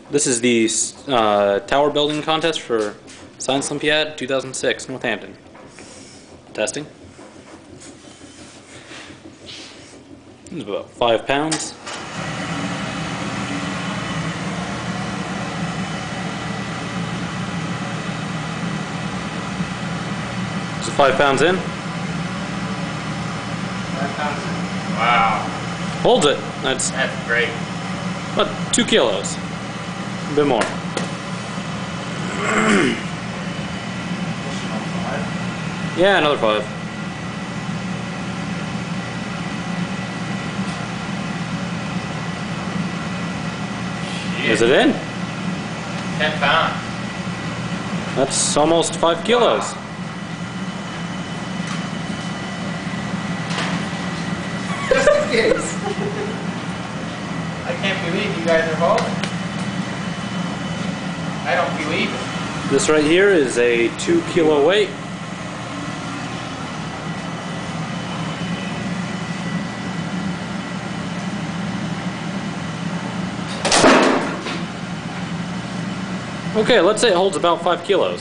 This is the tower building contest for Science Olympiad 2006, Northampton. Testing. It's about 5 pounds. So 5 pounds in. 5 pounds in. Wow. Holds it. That's great. about 2 kilos. A bit more. Yeah, another 5. Shit. Is it in? 10 pounds. That's almost 5 kilos. Wow. I can't believe you guys are holding. I don't believe it. This right here is a 2 kilo weight. Okay, let's say it holds about 5 kilos.